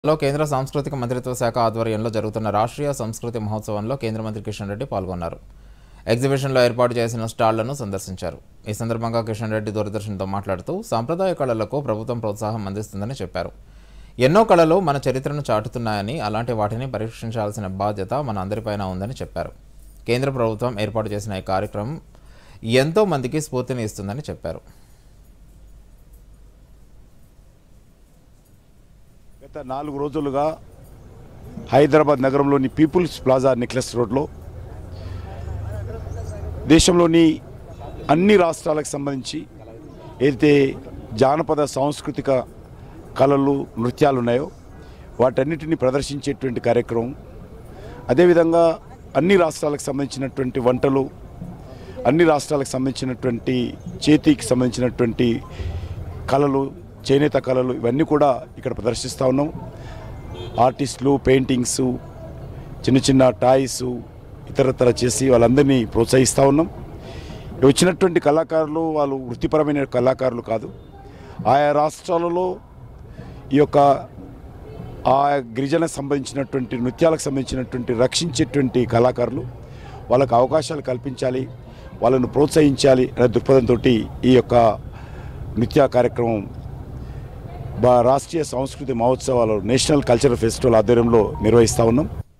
లో కేంద్ర సాంస్కృతిక మంత్రిత్వ శాఖ ఆధ్వర్యంలో జరుగుతున్న రాష్ట్రీయ సంస్కృతి మహోత్సవంలో కేంద్ర మంత్రి కిషన్ రెడ్డి పాల్గొన్నారు. ఎగ్జిబిషన్లో ఏర్పాటు చేసిన స్టాళ్లను సందర్శించారు. ఈ సందర్భంగా కిషన్ రెడ్డి దూరదర్శన్తో మాట్లాడుతూ సాంప్రదాయ కళలకు ప్రభుత్వం ప్రోత్సాహం అందిస్తుందని చెప్పారు. ఎన్నో కళలు మన చరిత్రను చాటుతున్నాయని, అలాంటి వాటిని పరీక్షించాల్సిన బాధ్యత మన అందరిపైన ఉందని చెప్పారు. కేంద్ర ప్రభుత్వం ఏర్పాటు చేసిన ఈ కార్యక్రమం ఎంతో మందికి స్ఫూర్తిని ఇస్తుందని చెప్పారు. గత 4 రోజులుగా హైదరాబాద్ నగరంలోని పీపుల్స్ ప్లాజా నెక్లెస్ రోడ్లో దేశంలోని అన్ని రాష్ట్రాలకు సంబంధించి ఏదైతే జానపద సాంస్కృతిక కళలు నృత్యాలు ఉన్నాయో వాటన్నిటిని ప్రదర్శించేటువంటి కార్యక్రమం, అదేవిధంగా అన్ని రాష్ట్రాలకు సంబంధించినటువంటి వంటలు, అన్ని రాష్ట్రాలకు సంబంధించినటువంటి చేతికి సంబంధించినటువంటి కళలు, చేనేత కళలు ఇవన్నీ కూడా ఇక్కడ ప్రదర్శిస్తూ ఉన్నాం. ఆర్టిస్టులు పెయింటింగ్స్, చిన్న చిన్న టాయ్స్ ఇతరతర చేసి వాళ్ళందరినీ ప్రోత్సహిస్తూ ఉన్నాం. వచ్చినటువంటి కళాకారులు వాళ్ళు వృత్తిపరమైన కళాకారులు కాదు. ఆయా రాష్ట్రాలలో ఈ యొక్క గిరిజనకు సంబంధించినటువంటి నృత్యాలకు సంబంధించినటువంటి రక్షించేటువంటి కళాకారులు, వాళ్ళకు అవకాశాలు కల్పించాలి, వాళ్ళను ప్రోత్సహించాలి అనే దృక్పథంతో ఈ యొక్క నృత్య కార్యక్రమం రాష్ట్రీయ సంస్కృతి మహోత్సవాలు నేషనల్ కల్చరల్ ఫెస్టివల్ ఆధ్వర్యంలో నిర్వహిస్తూ ఉన్నాం.